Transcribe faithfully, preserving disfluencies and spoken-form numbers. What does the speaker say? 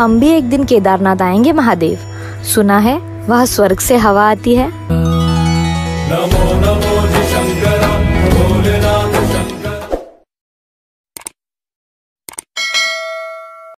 हम भी एक दिन केदारनाथ आएंगे महादेव। सुना है वह स्वर्ग से हवा आती है।